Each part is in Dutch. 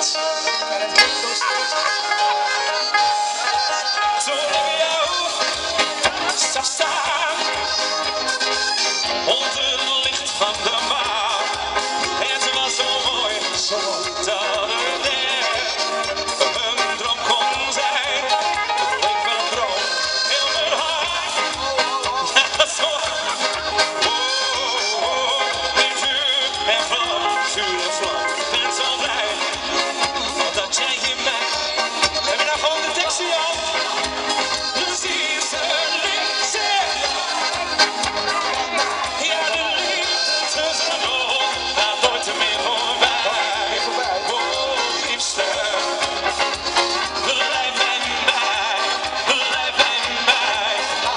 hits. En het klinkt nog steeds. Toen ik jou zag staan onder het licht van de maan. Het was zo mooi dat het een droom kon zijn. Het leek wel een droom in mijn hart. Ja, zo. In vuur en vlam, vuur en vlam. Ik ben zo blij dat jij hier bent. Heb je nou gewoon de tekst hier al? Dus die is er liefde. Ja, de liefde tussen ons gaat nooit meer voorbij. Oh, liefste. Blijf bij mij. Blijf bij mij.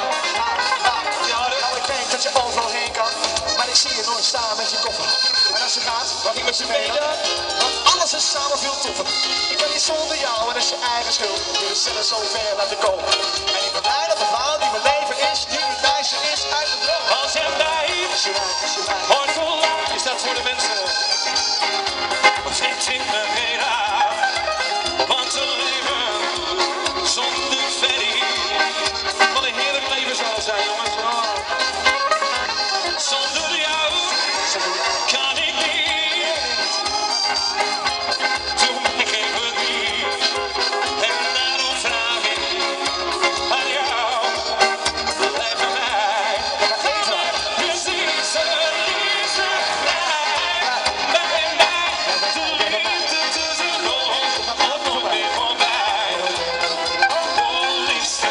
Nou, ik denk dat je overal heen kan, maar ik zie je nooit staan met je koffer. En als je gaat, dan niet met je mee dan. Want alles is samen veel toffer. Ik ben niet zonder jou en dat is je eigen schuld. Je is zelfs zo ver laten komen. En ik ben blij dat de vrouw die mijn leven is, nu het meisje is uit de droom. Als je blijft, Als je rijdt, hoort vol is dat voor de mensen. Want ik zit me geen aan. Want te leven zonder Ferry. Wat een heerlijk leven zal zijn, jongens. Zonder jou kan ik niet. Toen ik het niet. En daarom vraag ik aan jou. Blijf bij mij. Precies, liefde, blijf bij mij. De liefde tussen ons gaat nooit meer voorbij. Oh, liefste,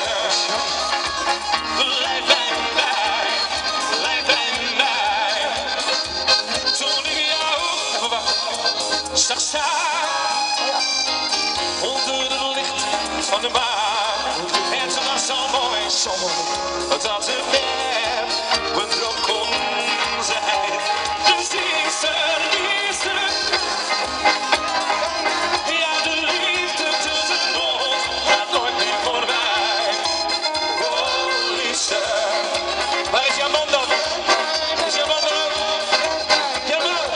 blijf bij mij. Blijf bij mij. Toen ik jou zag staan onder het licht van de maan. En ze was zo mooi dat het weer een droom kon zijn. Dus liefste, liefste. Ja, de liefde tussen ons gaat nooit meer voorbij. Oh, liefste. Waar is jouw man dan? Is jouw man er ook? Jouw man?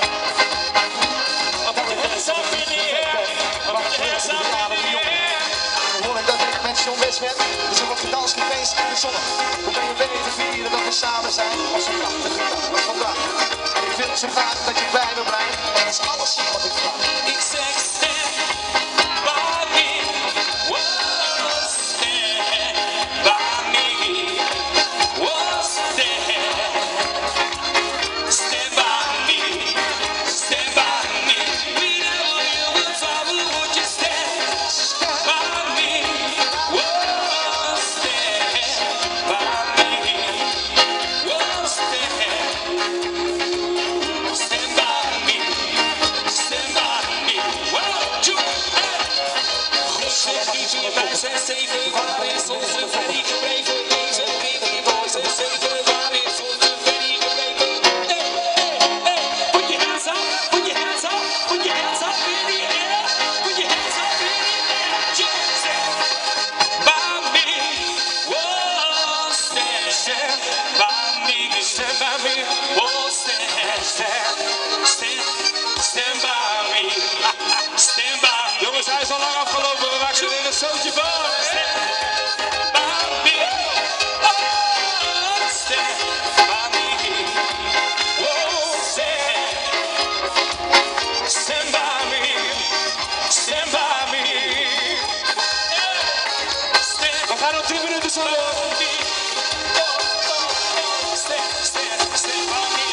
Put your hands up in the air. Put your hands up in the air. Dan hoor ik dat ik met John West ben. Dus er wordt gedanst, gefeest in de zon. Hoe kan je beter vieren dat we samen zijn? Als een prachtige dag als vandaag. En ik wil zo graag dat je bij me blijft. En dat is alles wat ik vraag. Ik zeg stand by me. Whoa, stand by me. Whoa, stand. Stand by me. Stand by me. Whenever you will trouble, would you stand by me? Whoa, stand by me. Whoa, stand. Stand by me. Stand by me. Whoa, two, hey. Zeg niet meer 5, 6, 7, waar is onze Ferry gebleven? Deze baby boys en 7, waar is onze Ferry gebleven? Hey, hey, hey, put your hands up, put your hands up, put your hands up in the air, put your hands up in the air. Just stand by me, whoa, stand by me, stand by me, whoa, stand by me, stand by me. Jongens, hij is al lang afgelopen, we maken er een zootje van. Stand by me, oh, stand by me, whoa, stand by me, stand by me. We gaan nog 10 minuten zo door. Stand by me.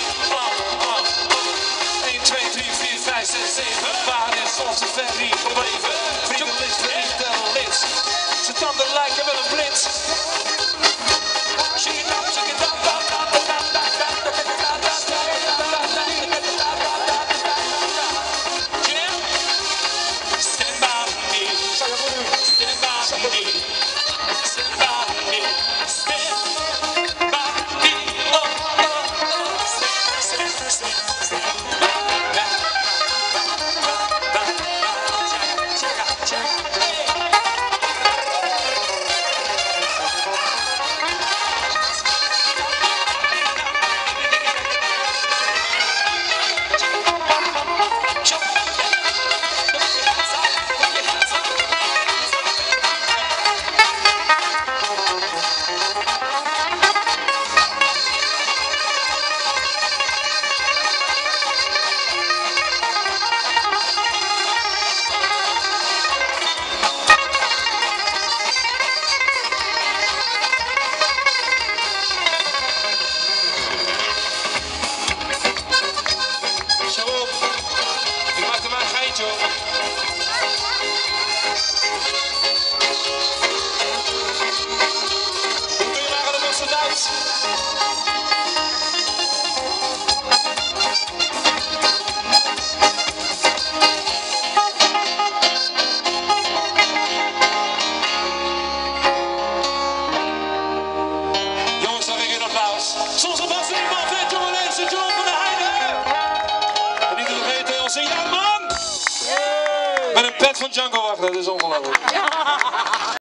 1, 2, 3, 4, 5, 6, 7. Waar is onze Ferry gebleven? Vrienden is verliefd en lid. Zijn tanden lijken wel een blitz. Shake it up, shake it up, Jam. Stand by me. Stand by me. Stand by me. Stand by me. Oh, oh. Stand. net van Django Wagner, dat is ongelooflijk.